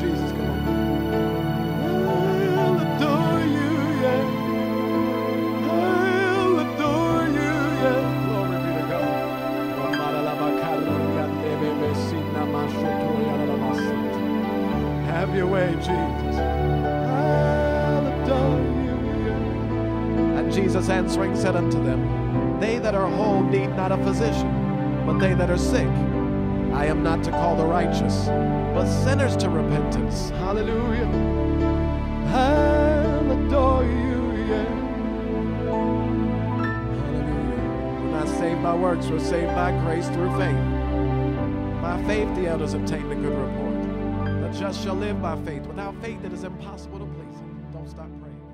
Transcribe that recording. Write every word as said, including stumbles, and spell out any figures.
Jesus. Come on. I'll adore you, yeah. I'll adore you, yeah. Glory be to God. Have your way, Jesus. I'll adore you, yeah. And Jesus answering said unto them, they that are whole need not a physician, but they that are sick. I am not to call the righteous, but sinners to repentance. Hallelujah. I'll adore you, yeah. Hallelujah. We're not saved by works, we're saved by grace through faith. By faith the elders obtained a good report. The just shall live by faith. Without faith it is impossible to please him. Don't stop praying.